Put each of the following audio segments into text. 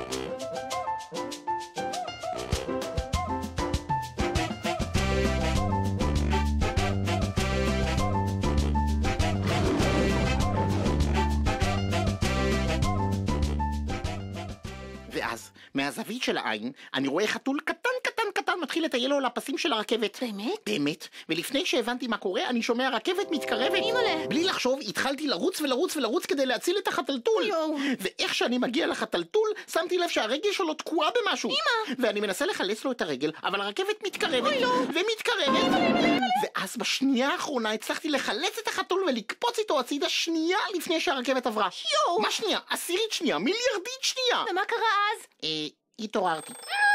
ואז, מהזווית של העין, אני רואה חתול קטן מתחיל לטייל לו על הפסים של הרכבת. באמת? באמת. ולפני שהבנתי מה קורה, אני שומע רכבת מתקרבת. אימא'לה. בלי לחשוב, התחלתי לרוץ כדי להציל את החתלתול. יואו. ואיך שאני מגיע לחתלתול, שמתי לב שהרגל שלו תקועה במשהו. אמא. ואני מנסה לחלץ לו את הרגל, אבל הרכבת מתקרבת. ומתקרבת. ואז בשנייה האחרונה הצלחתי לחלץ את החתול ולקפוץ איתו הצידה שנייה לפני שהרכבת עברה. יואו. מה שנייה? עשירית שנייה, מיליארדית שנייה. ומה קרה אז? התעוררתי.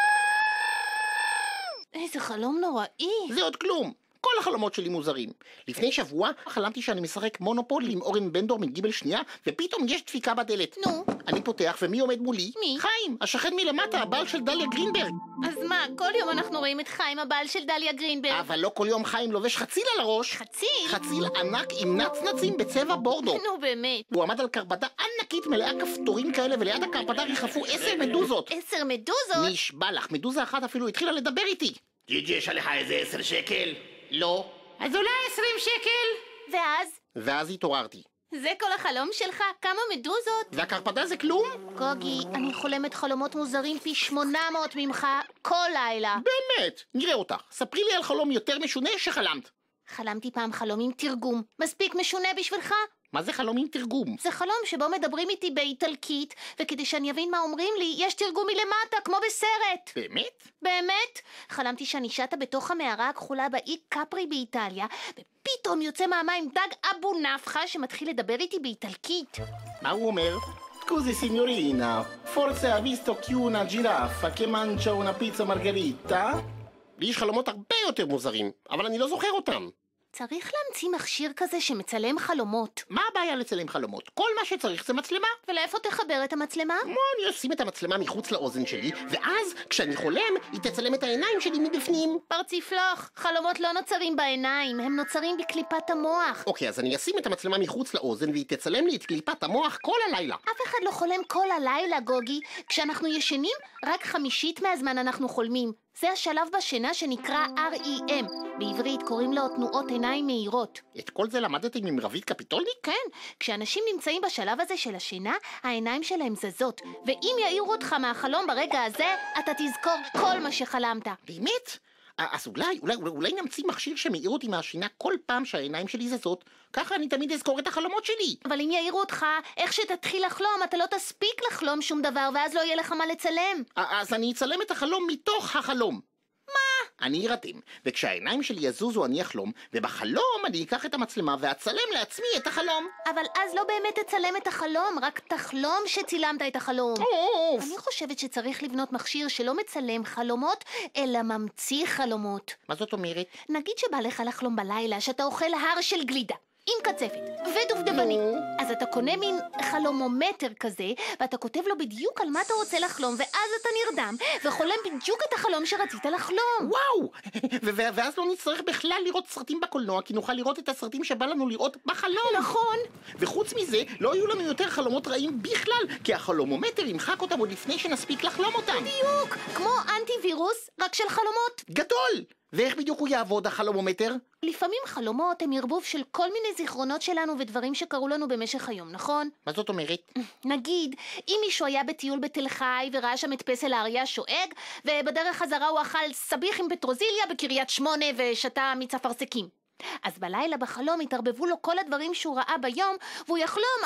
איזה חלום נוראי. זה עוד כלום. כל החלומות שלי מוזרים. לפני שבוע חלמתי שאני משחק מונופול עם אורן בנדור מגיבל שנייה, ופתאום יש דפיקה בדלת. נו. אני פותח, ומי עומד מולי? מי? חיים, השכן מלמטה, הבעל של דליה גרינברג. אז מה, כל יום אנחנו רואים את חיים, הבעל של דליה גרינברג. אבל לא כל יום חיים לובש חציל על הראש. חציל? חציל ענק עם נצנצים בצבע בורדו. נו באמת. הוא עמד על קרפדה ענקית מלאה כפתורים כאלה, וליד הקרפדה ריחפו 10 מדוזות. 10 מדוזות? נשבע לך, מדוזה אחת אפילו התחילה לדבר איתי. גיג'י, יש עליך איזה 10 שקל? לא. אז אולי 20 שקל? ואז התעוררתי. זה כל החלום שלך? כמה מדוזות? והקרפדה זה כלום? גוגי, אני חולמת חלומות מוזרים פי 800 ממך כל לילה. באמת, נראה אותך. ספרי לי על חלום יותר משונה שחלמת. חלמתי פעם חלום עם תרגום. מספיק משונה בשבילך? מה זה חלום עם תרגום? זה חלום שבו מדברים איתי באיטלקית, וכדי שאני אבין מה אומרים לי, יש תרגום מלמטה, כמו בסרט. באמת? באמת? חלמתי שאני שטה בתוך המערה הכחולה באי קפרי באיטליה, ופתאום יוצא מהמים דג אבו נפחה שמתחיל לדבר איתי באיטלקית. מה הוא אומר? Scusi signorina, forse ha visto che una giraffa che mangia una pizza margherita? לי יש חלומות הרבה יותר מוזרים, אבל אני לא זוכר אותם. צריך להמציא מכשיר כזה שמצלם חלומות. מה הבעיה לצלם חלומות? כל מה שצריך זה מצלמה. ולאיפה תחבר את המצלמה? אני אשים את המצלמה מחוץ לאוזן שלי, ואז כשאני חולם, היא תצלם את העיניים שלי מבפנים. פרציפלוך, חלומות לא נוצרים בעיניים, הם נוצרים בקליפת המוח. אוקיי, אז אני אשים את המצלמה מחוץ לאוזן, והיא תצלם לי את קליפת המוח כל הלילה. אף אחד לא חולם כל הלילה, גוגי. כשאנחנו ישנים, רק 1/5 מהזמן אנחנו חולמים. זה השלב בשינה שנקרא REM. בעברית קוראים לו תנועות עיניים מהירות. את כל זה למדתם עם רבית קפיטולניק? כן, כשאנשים נמצאים בשלב הזה של השינה, העיניים שלהם זזות. ואם יעירו אותך מהחלום ברגע הזה, אתה תזכור כל מה שחלמת. באמת? אז אולי נמציא מכשיר שמעיר אותי מהשינה כל פעם שהעיניים שלי זזות, ככה אני תמיד אזכור את החלומות שלי. אבל אם יעירו אותך, איך שתתחיל לחלום, אתה לא תספיק לחלום שום דבר, ואז לא יהיה לך מה לצלם. אז אני אצלם את החלום מתוך החלום. מה? אני ארדם, וכשהעיניים שלי יזוזו אני אחלום, ובחלום אני אקח את המצלמה ואצלם לעצמי את החלום. אבל אז לא באמת תצלם את החלום, רק תחלום שצילמת את החלום. אני חושבת שצריך לבנות מכשיר שלא מצלם חלומות, אלא ממציא חלומות. מה זאת אומרת? נגיד שבא לך לחלום בלילה שאתה אוכל הר של גלידה עם קצפת ודובדבנים. אז אתה קונה מין חלומומטר כזה, ואתה כותב לו בדיוק על מה אתה רוצה לחלום, ואז אתה נרדם וחולם בדיוק את החלום שרצית לחלום. וואו! ואז לא נצטרך בכלל לראות סרטים בקולנוע, כי נוכל לראות את הסרטים שבא לנו לראות בחלום. נכון. וחוץ מזה, לא יהיו לנו יותר חלומות רעים בכלל, כי החלומומטר ימחק אותם עוד לפני שנספיק לחלום אותם. בדיוק, כמו אנטי-וירוס, רק של חלומות. גדול! ואיך בדיוק הוא יעבוד החלומומטר? לפעמים חלומות הם ערבוב של כל מיני זיכרונות שלנו ודברים שקרו לנו במשך היום, נכון? מה זאת אומרת? נגיד, אם מישהו היה בטיול בתל חי וראה שם את פסל האריה שואג, ובדרך חזרה הוא אכל סביח עם פטרוזיליה בקריית שמונה ושתה מיץ אפרסקים. אז בלילה בחלום התערבבו לו כל הדברים שהוא ראה ביום, והוא יחלום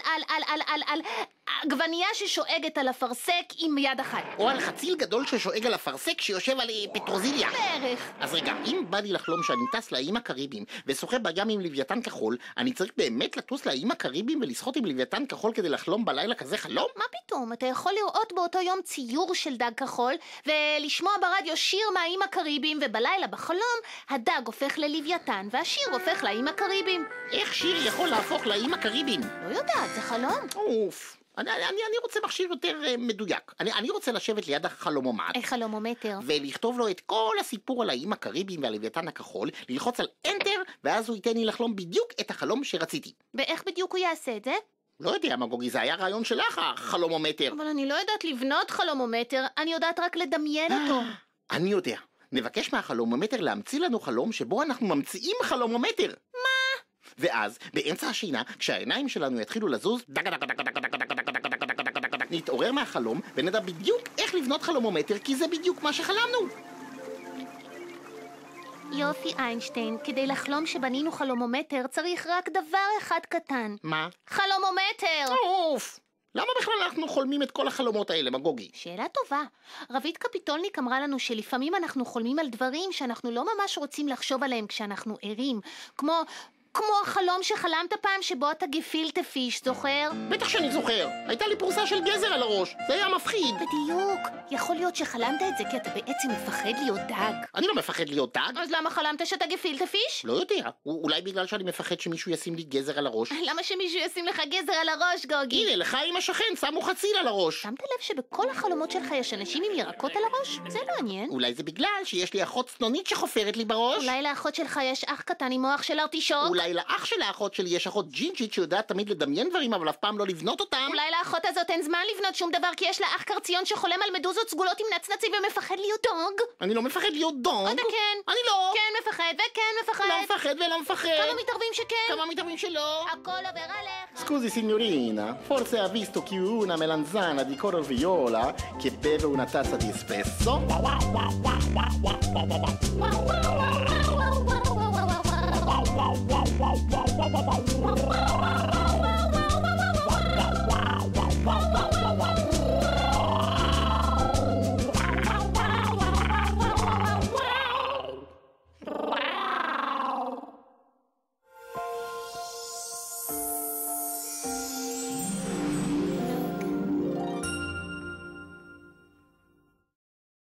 על עגבנייה ששואגת על אפרסק עם יד אחת. או על חציל גדול ששואג על אפרסק שיושב על פטרוזיליה. בערך. אז רגע, אם בא לי לחלום שאני טס לאיים הקריביים ושוחה בים עם לוויתן כחול, אני צריך באמת לטוס לאיים הקריביים ולשחות עם לוויתן כחול כדי לחלום בלילה כזה חלום? מה פתאום? אתה יכול לראות באותו יום ציור של דג כחול ולשמוע ברדיו שיר מהאיים הקריביים, ובלילה בחלום הדג הופך ללוויתן והשיר הופך לאיים הקריביים. איך שיר יכול להפוך לאיים הקריביים? לא יודעת, זה חלום. אוף. אני רוצה מכשיר יותר מדויק. אני רוצה לשבת ליד החלומומט. חלומומטר. ולכתוב לו את כל הסיפור על האיים הקריביים והלוויתן הכחול, ללחוץ על Enter, ואז הוא ייתן לי לחלום בדיוק את החלום שרציתי. ואיך בדיוק הוא יעשה את זה? לא יודע, מגוגי, זה היה רעיון שלך, החלומומטר. אבל אני לא יודעת לבנות חלומומטר, אני יודעת רק לדמיין אותו. אני יודע. נבקש מהחלומומטר להמציא לנו חלום שבו אנחנו ממציאים חלומומטר. מה? ואז, באמצע השינה, כשהעיניים שלנו יתחילו לזוז, נתעורר מהחלום ונדע בדיוק איך לבנות חלומומטר, כי זה בדיוק מה שחלמנו. יופי איינשטיין, כדי לחלום שבנינו חלומומטר צריך רק דבר אחד קטן. מה? חלומומטר! אוף! למה בכלל אנחנו חולמים את כל החלומות האלה, מגוגי? שאלה טובה. רבית קפיטולניק אמרה לנו שלפעמים אנחנו חולמים על דברים שאנחנו לא ממש רוצים לחשוב עליהם כשאנחנו ערים. כמו החלום שחלמת פעם שבו אתה גפילטה פיש, זוכר? בטח שאני זוכר. הייתה לי פרוסה של גזר על הראש. זה היה מפחיד. בדיוק. יכול להיות שחלמת את זה כי אתה בעצם מפחד להיות דג. אני לא מפחד להיות דג. אז למה חלמת שאתה גפילטה פיש? לא יודע. אולי בגלל שאני מפחד שמישהו ישים לי גזר על הראש. למה שמישהו ישים לך גזר על הראש, גוגי? הנה, לך עם השכן שמו חציל על הראש. שמת לב שבכל החלומות שלך יש אנשים עם ירקות על הראש? זה מעניין. אולי זה בגלל שיש לי אחות צנונית שחופרת לי בראש. אולי לאחות שלך יש אח קטן עם מוח של ארטישוק? אולי לאח של האחות שלי יש אחות ג'ינג'ית שיודעת תמיד לדמיין דברים אבל אף פעם לא לבנות אותם. אולי לאחות הזאת אין זמן לבנות שום דבר כי יש לה אח קרציון שחולם על מדוזות סגולות עם נצנצים ומפחד להיות דוג. אני לא מפחד להיות דוג. אתה כן. אני לא. כן מפחד וכן מפחד. לא מפחד ולא מפחד. כמה מתערבים שכן. כמה מתערבים שלא. הכל עובר עליך. Scusi signorina, forse ha visto più una melanzana di color viola che beve una tazza di espresso? Wow.